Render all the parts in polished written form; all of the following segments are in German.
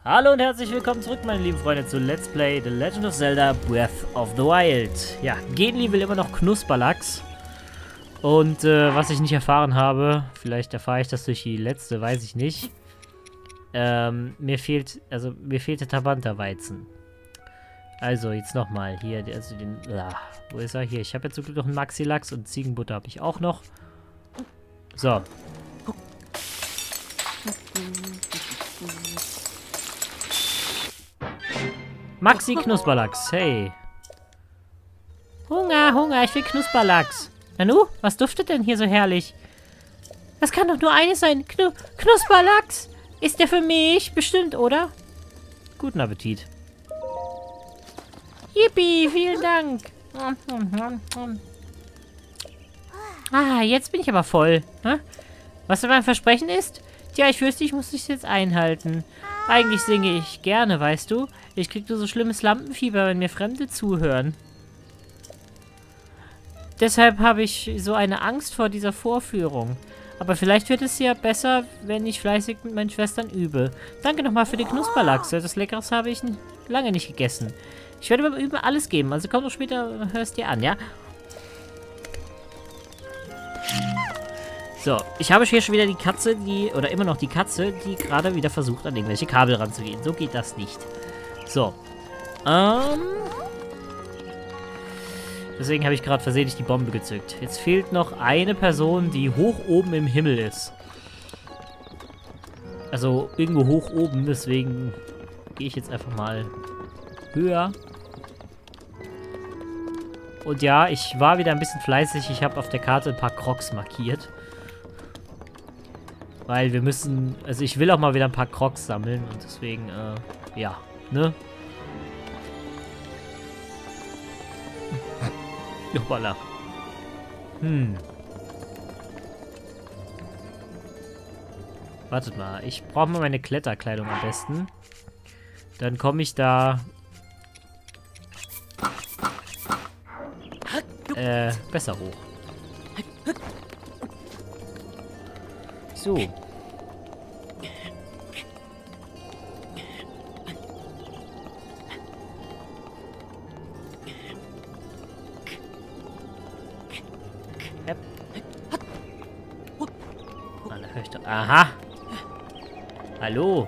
Hallo und herzlich willkommen zurück, meine lieben Freunde, zu Let's Play The Legend of Zelda Breath of the Wild. Ja, Geli will immer noch Knusperlachs. Und was ich nicht erfahren habe, vielleicht erfahre ich das durch die letzte, weiß ich nicht. Mir fehlte Tabanta-Weizen. Also, jetzt nochmal. Hier, also den. Wo ist er? Hier, ich habe jetzt zum Glück noch einen Maxi-Lachs und Ziegenbutter habe ich auch noch. So. Maxi Knusperlachs, hey. Hunger, ich will Knusperlachs. Nanu, was duftet denn hier so herrlich? Das kann doch nur eines sein. Knusperlachs. Ist der für mich? Bestimmt, oder? Guten Appetit. Yippie, vielen Dank. Ah, jetzt bin ich aber voll. Was mein Versprechen ist? Tja, ich fürchte, ich muss es jetzt einhalten. Eigentlich singe ich gerne, weißt du? Ich krieg nur so schlimmes Lampenfieber, wenn mir Fremde zuhören. Deshalb habe ich so eine Angst vor dieser Vorführung. Aber vielleicht wird es ja besser, wenn ich fleißig mit meinen Schwestern übe. Danke nochmal für den Knusperlachs. Das Leckeres habe ich lange nicht gegessen. Ich werde beim Üben alles geben. Also komm doch später und hörst dir an, ja? So, ich habe hier schon wieder die Katze, oder immer noch die Katze, die gerade wieder versucht, an irgendwelche Kabel ranzugehen. So geht das nicht. So. Deswegen habe ich gerade versehentlich die Bombe gezückt. Jetzt fehlt noch eine Person, die hoch oben im Himmel ist. Also irgendwo hoch oben, deswegen gehe ich jetzt einfach mal höher. Und ja, ich war wieder ein bisschen fleißig. Ich habe auf der Karte ein paar Crocs markiert. Weil wir müssen, also ich will auch mal wieder ein paar Crocs sammeln und deswegen, ja, ne? Hoppala. Wartet mal, ich brauche mal meine Kletterkleidung am besten. Dann komme ich da besser hoch. So. Aha. Hallo.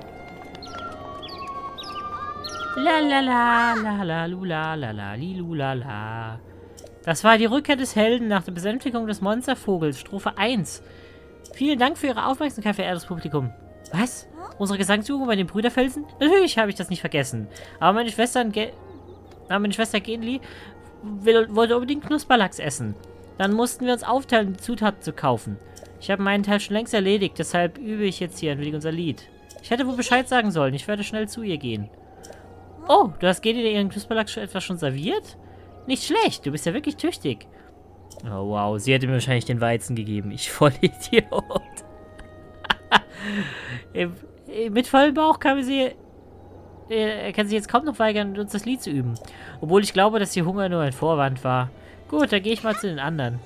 La la la la la lula la la lilula la. Das war die Rückkehr des Helden nach der Besänftigung des Monstervogels, Strophe 1. Vielen Dank für Ihre Aufmerksamkeit, verehrtes Publikum. Was? Unsere Gesangsübung bei den Brüderfelsen? Natürlich habe ich das nicht vergessen. Aber meine Schwester Genli wollte unbedingt Knusperlachs essen. Dann mussten wir uns aufteilen, die Zutaten zu kaufen. Ich habe meinen Teil schon längst erledigt, deshalb übe ich jetzt hier ein wenig unser Lied. Ich hätte wohl Bescheid sagen sollen, ich werde schnell zu ihr gehen. Oh, du hast Genli ihren Knusperlachs etwas schon serviert? Nicht schlecht, du bist ja wirklich tüchtig. Oh wow, sie hätte mir wahrscheinlich den Weizen gegeben. Ich voll Idiot. Mit vollem Bauch kann sie jetzt kaum noch weigern, uns das Lied zu üben. Obwohl ich glaube, dass ihr Hunger nur ein Vorwand war. Gut, dann gehe ich mal zu den anderen.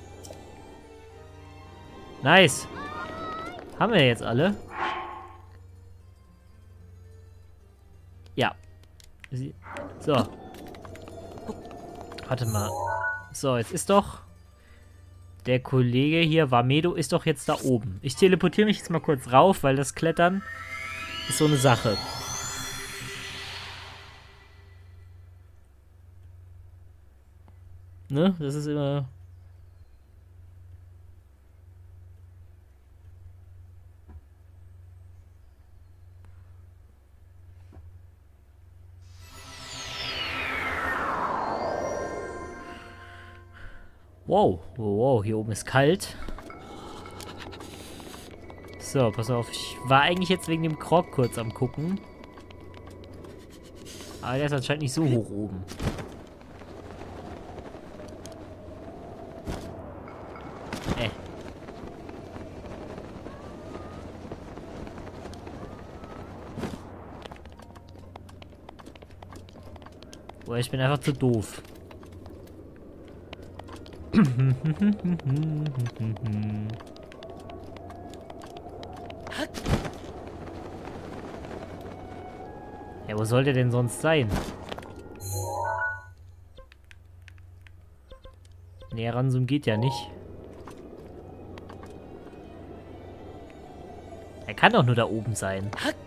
Nice. Haben wir jetzt alle? Ja. So. Warte mal. So, jetzt ist doch... Der Kollege hier, Wamedo, ist doch jetzt da oben. Ich teleportiere mich jetzt mal kurz rauf, weil das Klettern ist so eine Sache. Ne? Das ist immer... Wow, wow, hier oben ist kalt. So, pass auf. Ich war eigentlich jetzt wegen dem Krog kurz am gucken. Aber der ist anscheinend nicht so hoch oben. Boah, ich bin einfach zu doof. Ja, wo soll der denn sonst sein? Näher ranzoomen geht ja nicht. Er kann doch nur da oben sein.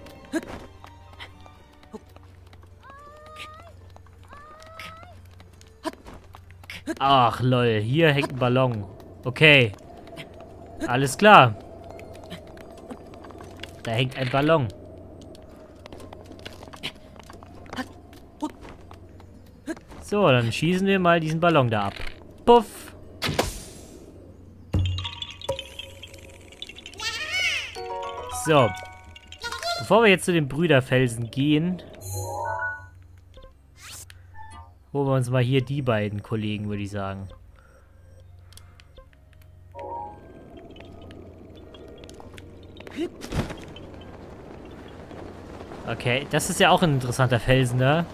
Ach, lol. Hier hängt ein Ballon. Okay. Alles klar. Da hängt ein Ballon. So, dann schießen wir mal diesen Ballon da ab. Puff. So. Bevor wir jetzt zu den Brüderfelsen gehen, holen wir uns mal hier die beiden Kollegen, würde ich sagen. Okay, das ist ja auch ein interessanter Felsen, ne?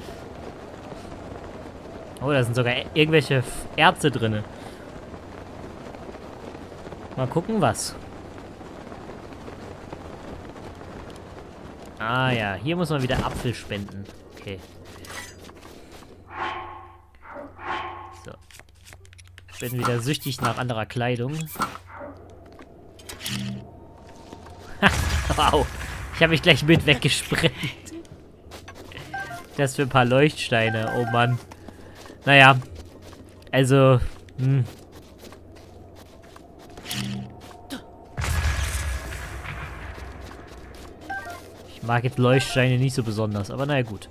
Oh, da sind sogar irgendwelche Erze drin. Mal gucken, was. Ah ja, hier muss man wieder Apfel spenden. Okay. So. Ich bin wieder süchtig nach anderer Kleidung. Wow. Ich habe mich gleich mit weggesprengt. Das für ein paar Leuchtsteine. Oh Mann. Naja. Also. Ich mag jetzt Leuchtsteine nicht so besonders. Aber naja, gut.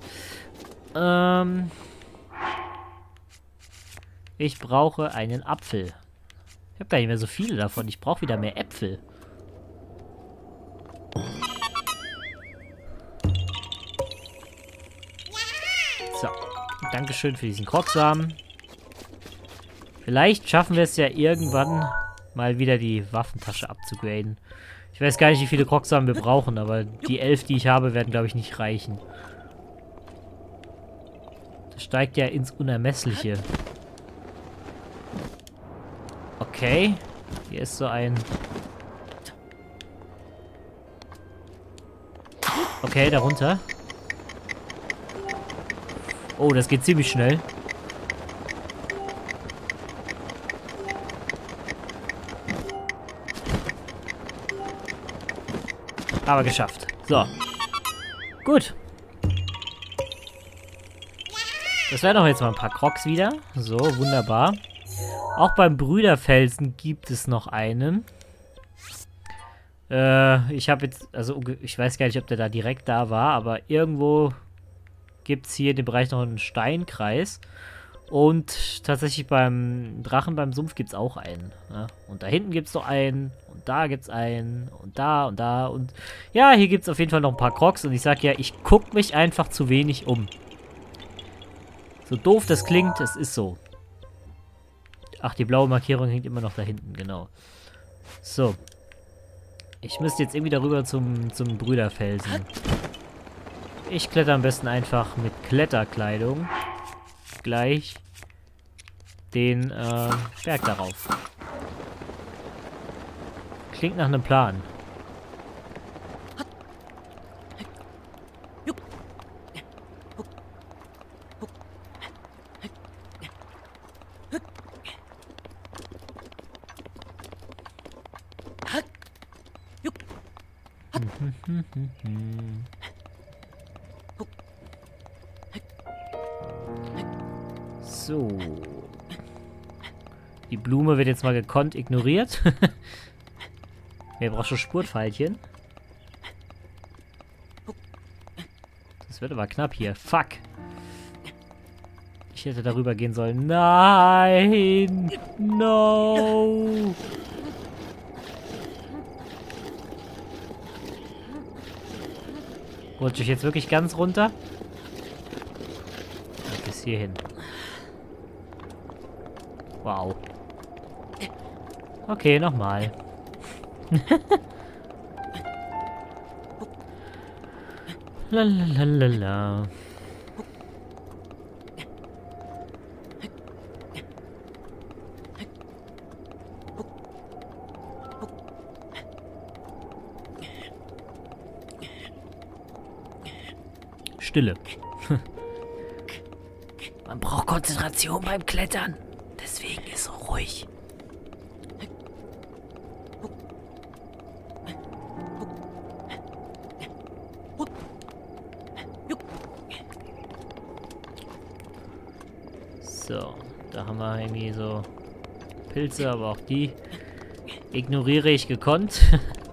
Ich brauche einen Apfel. Ich habe gar nicht mehr so viele davon. Ich brauche wieder mehr Äpfel. So. Dankeschön für diesen Krogsamen. Vielleicht schaffen wir es ja irgendwann mal wieder die Waffentasche abzugraden. Ich weiß gar nicht, wie viele Krogsamen wir brauchen, aber die 11, die ich habe, werden, glaube ich, nicht reichen. Das steigt ja ins Unermessliche. Okay. Hier ist so ein... Okay, darunter. Oh, das geht ziemlich schnell. Aber geschafft. So. Gut. Das wären doch jetzt mal ein paar Crocs wieder. So, wunderbar. Auch beim Brüderfelsen gibt es noch einen. Ich habe jetzt, also ich weiß gar nicht, ob der da direkt da war, aber irgendwo gibt es hier in dem Bereich noch einen Steinkreis. Und tatsächlich beim Drachen, beim Sumpf gibt es auch einen. Ja? Und da hinten gibt es noch einen. Und da gibt es einen. Und da und da. Und ja, hier gibt es auf jeden Fall noch ein paar Crocs. Und ich sag ja, ich gucke mich einfach zu wenig um. So doof das klingt, es ist so. Ach, die blaue Markierung hängt immer noch da hinten, genau. So. Ich müsste jetzt irgendwie darüber zum Brüderfelsen. Ich kletter am besten einfach mit Kletterkleidung gleich den Berg darauf. Klingt nach einem Plan. So. Die Blume wird jetzt mal gekonnt ignoriert. Wer braucht schon Spurtpfeilchen? Das wird aber knapp hier. Fuck. Ich hätte darüber gehen sollen. Nein! No! Rutsche ich jetzt wirklich ganz runter? Bis hierhin. Wow. Okay, nochmal. Lalalala. Stille. Man braucht Konzentration beim Klettern. Deswegen ist so ruhig. So, da haben wir irgendwie so Pilze, aber auch die ignoriere ich gekonnt.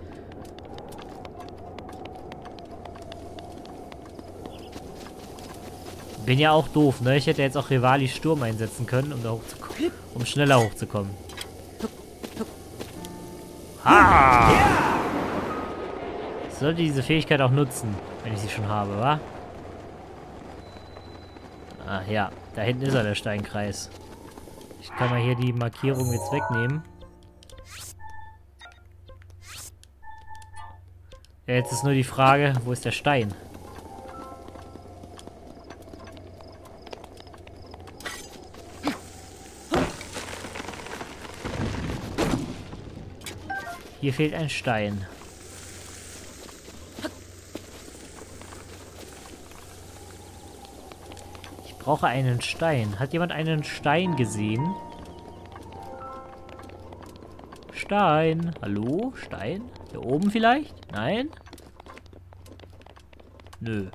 Bin ja auch doof, ne? Ich hätte jetzt auch Rivalis Sturm einsetzen können, um da hochzukommen, um schneller hochzukommen. Ah! Ich sollte diese Fähigkeit auch nutzen, wenn ich sie schon habe, wa? Ah ja, da hinten ist er, der Steinkreis. Ich kann mal hier die Markierung jetzt wegnehmen. Ja, jetzt ist nur die Frage, wo ist der Stein? Hier fehlt ein Stein. Ich brauche einen Stein. Hat jemand einen Stein gesehen? Stein. Hallo? Stein? Hier oben vielleicht? Nein? Nö.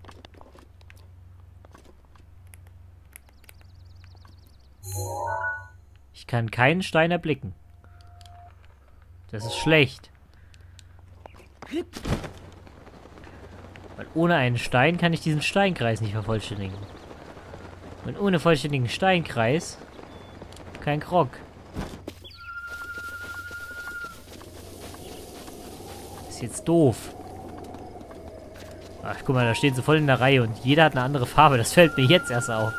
Ich kann keinen Stein erblicken. Das ist schlecht. Weil ohne einen Stein kann ich diesen Steinkreis nicht vervollständigen. Und ohne vollständigen Steinkreis kein Krog. Ist jetzt doof. Ach, guck mal, da stehen sie voll in der Reihe und jeder hat eine andere Farbe. Das fällt mir jetzt erst auf.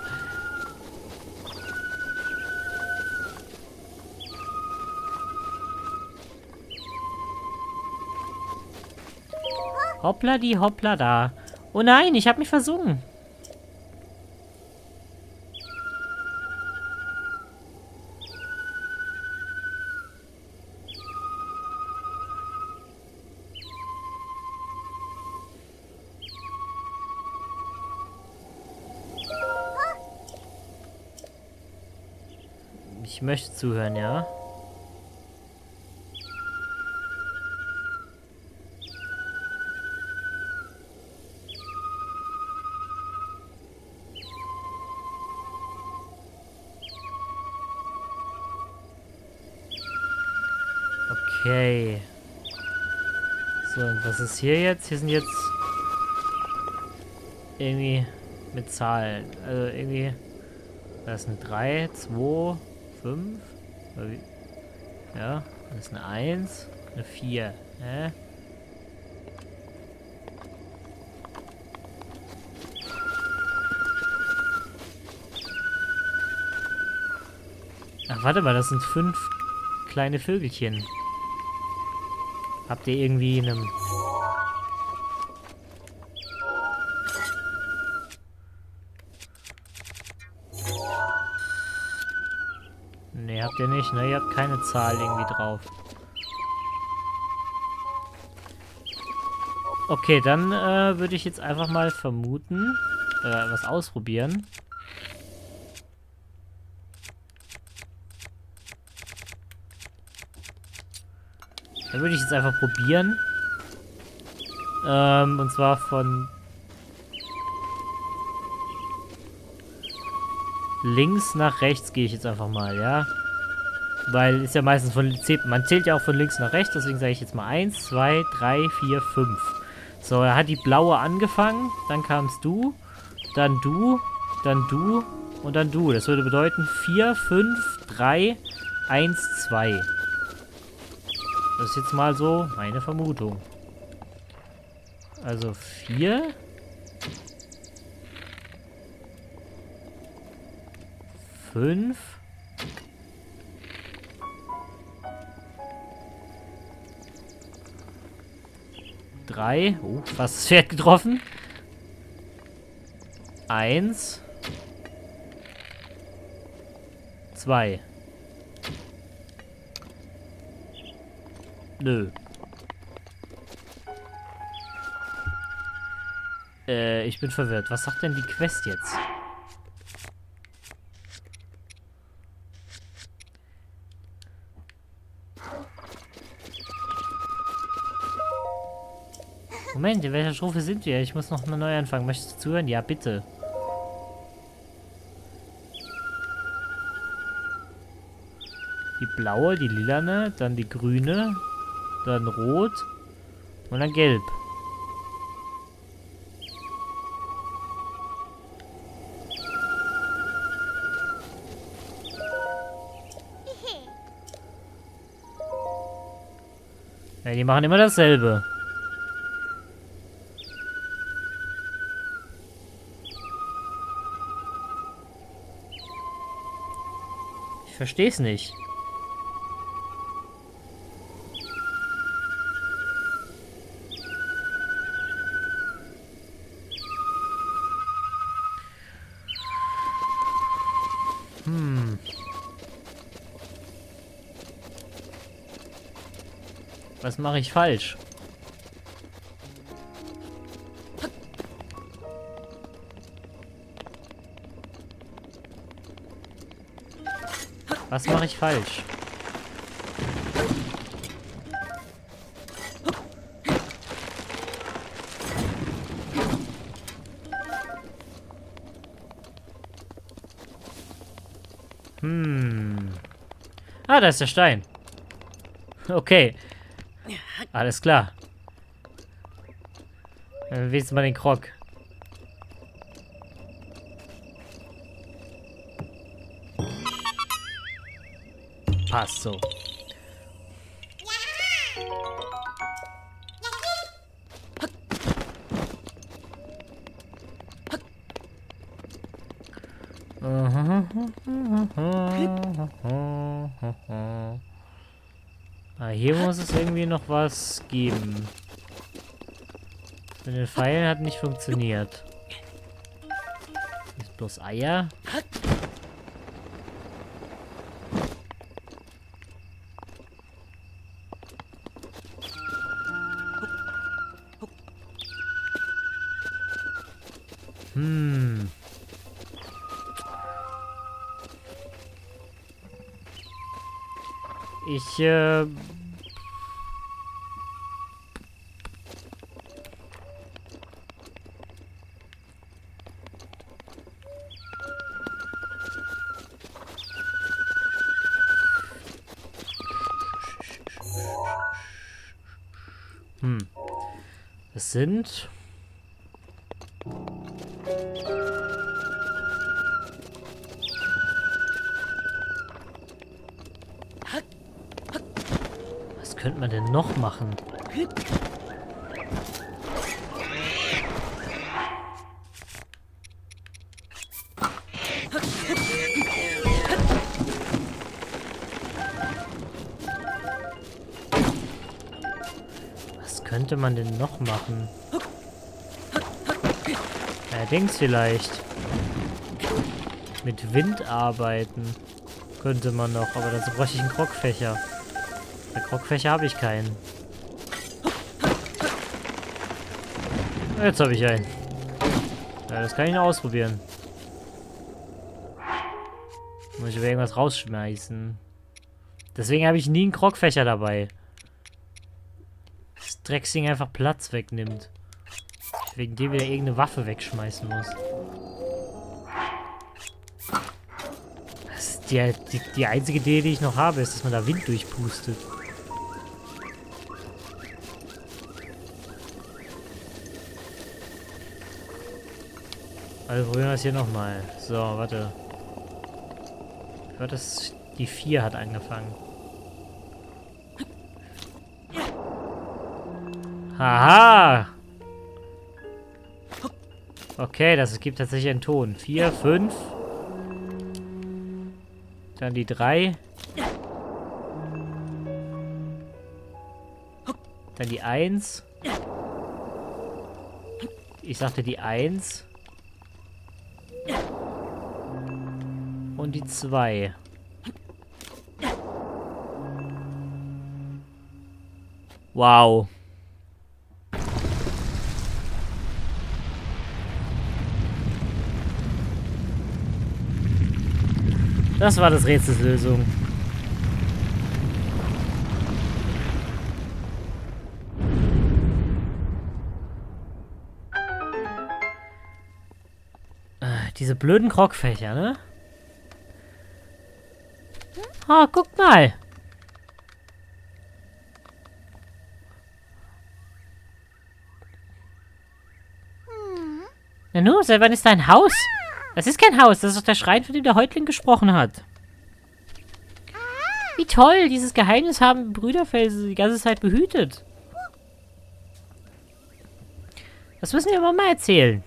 Hoppla die hoppla da. Oh nein, ich habe mich versungen. Ich möchte zuhören, ja. Okay. So, und was ist hier jetzt? Hier sind jetzt irgendwie mit Zahlen. Also irgendwie. Das sind 3, 2, 5. Ja, das ist eine 1, eine 4. Hä? Ach, warte mal, das sind 5 kleine Vögelchen. Habt ihr irgendwie in einem... Ne, habt ihr nicht, ne? Ihr habt keine Zahl irgendwie drauf. Okay, dann würde ich jetzt einfach mal vermuten, was ausprobieren. Dann würde ich jetzt einfach probieren. Und zwar von links nach rechts gehe ich jetzt einfach mal, ja. Weil ist ja meistens von... Man zählt ja auch von links nach rechts, deswegen sage ich jetzt mal 1, 2, 3, 4, 5. So, da hat die blaue angefangen, dann kamst du, dann du, dann du und dann du. Das würde bedeuten 4, 5, 3, 1, 2. Das ist jetzt mal so meine Vermutung. Also 4. 5. 3. Oh, fast das Pferd getroffen. 1. 2. Nö. Ich bin verwirrt. Was sagt denn die Quest jetzt? Moment, in welcher Strophe sind wir? Ich muss noch mal neu anfangen. Möchtest du zuhören? Ja, bitte. Die blaue, die lilane, dann die grüne, dann rot und dann gelb. Ja, die machen immer dasselbe. Ich verstehe es nicht. Was mache ich falsch? Was mache ich falsch? Ah, da ist der Stein. Okay. Alles klar. Dann wenigstens mal den Krog. Passt so. Ah, hier muss es irgendwie noch was geben. Mit den Pfeilen hat nicht funktioniert. Ist bloß Eier. Ich, das sind... Was könnte man denn noch machen? Was könnte man denn noch machen? Allerdings vielleicht. Mit Wind arbeiten. Könnte man noch, aber dazu bräuchte ich einen Krogfächer. Bei Krogfächer habe ich keinen. Jetzt habe ich einen. Ja, das kann ich noch ausprobieren. Muss ich über irgendwas rausschmeißen. Deswegen habe ich nie einen Krogfächer dabei. Das Drecksding einfach Platz wegnimmt. Wegen dem wieder irgendeine Waffe wegschmeißen muss. Das ist die einzige Idee, die ich noch habe, ist, dass man da Wind durchpustet. Also probieren wir es hier nochmal. So, warte. Ich glaube, die 4 hat angefangen. Haha! Okay, das gibt tatsächlich einen Ton. 4, 5. Dann die 3. Dann die 1. Ich sagte die 1. Und die 2. Das war das Rätselslösung. Diese blöden Krogfächer, ne? Oh, guck mal. Na nun, seit wann ist da ein Haus? Das ist kein Haus, das ist doch der Schrein, von dem der Häuptling gesprochen hat. Wie toll, dieses Geheimnis haben Brüderfelsen die ganze Zeit behütet. Das müssen wir Mama erzählen.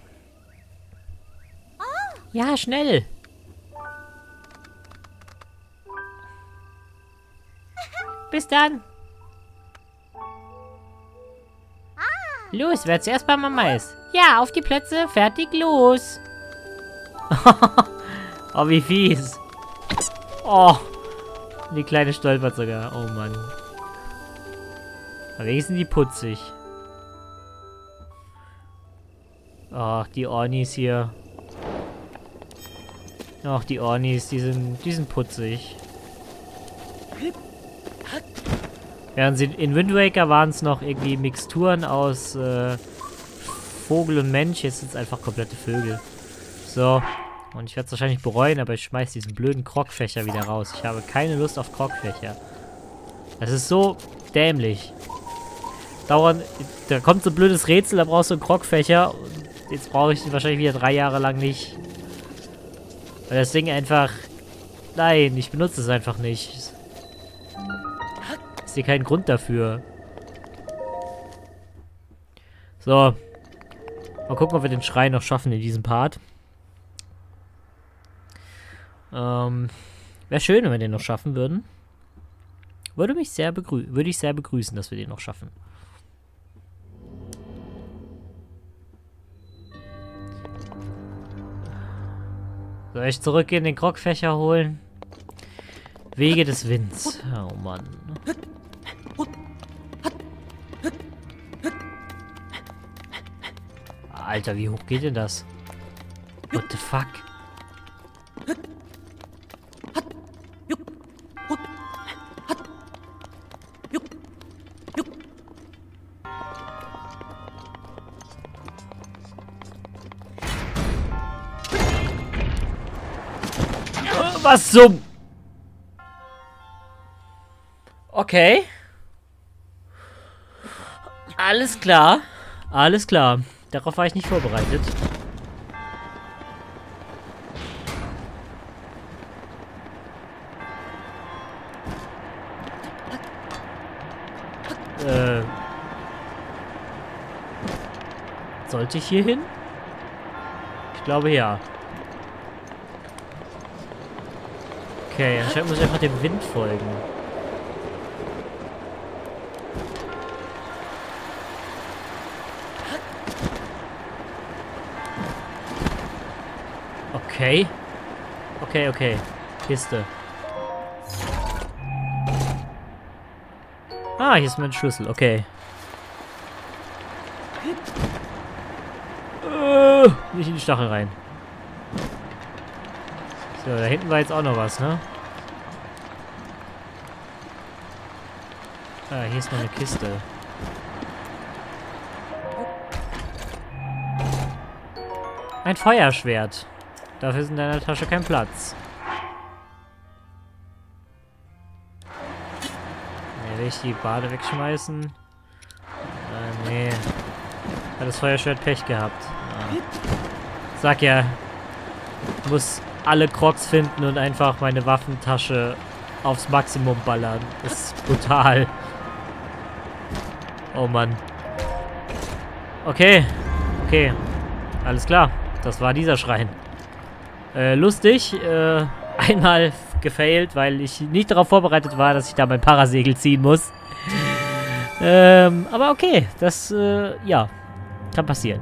Ja, schnell. Bis dann. Los, wer zuerst bei Mama ist. Ja, auf die Plätze, fertig, los. Oh, wie fies. Oh, die Kleine stolpert sogar. Oh, Mann. Aber wenigstens die putzig. Ach, die Ornis hier. Ach, die Ornis, die sind putzig. Während sie in Wind Waker waren es noch irgendwie Mixturen aus Vogel und Mensch. Jetzt sind es einfach komplette Vögel. So. Und ich werde es wahrscheinlich bereuen, aber ich schmeiß diesen blöden Krogfächer wieder raus. Ich habe keine Lust auf Krogfächer. Das ist so dämlich. Da kommt so ein blödes Rätsel, da brauchst du einen Krogfächer. Jetzt brauche ich ihn wahrscheinlich wieder 3 Jahre lang nicht. Weil das Ding einfach... Nein, ich benutze es einfach nicht. Ich sehe keinen Grund dafür. So. Mal gucken, ob wir den Schrein noch schaffen in diesem Part. Wäre schön, wenn wir den noch schaffen würden. Würde ich sehr begrüßen, dass wir den noch schaffen. Soll ich zurückgehen, den Krogfächer holen? Wege des Winds. Oh Mann. Alter, wie hoch geht denn das? What the fuck? Was zum... Okay. Alles klar. Alles klar. Darauf war ich nicht vorbereitet. Sollte ich hier hin? Ich glaube ja. Okay, anscheinend muss ich einfach dem Wind folgen. Okay. Okay. Kiste. Ah, hier ist mein Schlüssel. Okay. Nicht in die Stachel rein. So, da hinten war jetzt auch noch was, ne? Ah, hier ist noch eine Kiste. Ein Feuerschwert. Dafür ist in deiner Tasche kein Platz. Ne, will ich die Bade wegschmeißen? Nee. Hat das Feuerschwert Pech gehabt. Ja. Sag ja, ich muss alle Crocs finden und einfach meine Waffentasche aufs Maximum ballern. Das ist brutal. Oh Mann. Okay. Alles klar. Das war dieser Schrein. Lustig. Einmal gefailt, weil ich nicht darauf vorbereitet war, dass ich da mein Parasegel ziehen muss. Aber okay. Das, ja. Kann passieren.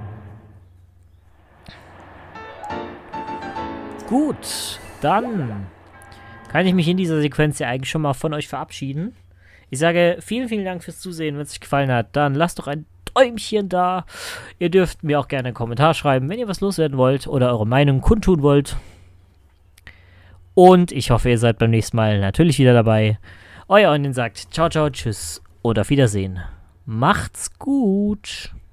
Gut. Dann kann ich mich in dieser Sequenz ja eigentlich schon mal von euch verabschieden. Ich sage vielen Dank fürs Zusehen. Wenn es euch gefallen hat, dann lasst doch ein Däumchen da. Ihr dürft mir auch gerne einen Kommentar schreiben, wenn ihr was loswerden wollt oder eure Meinung kundtun wollt. Und ich hoffe, ihr seid beim nächsten Mal natürlich wieder dabei. Euer Onion sagt ciao, ciao, tschüss und auf Wiedersehen. Macht's gut.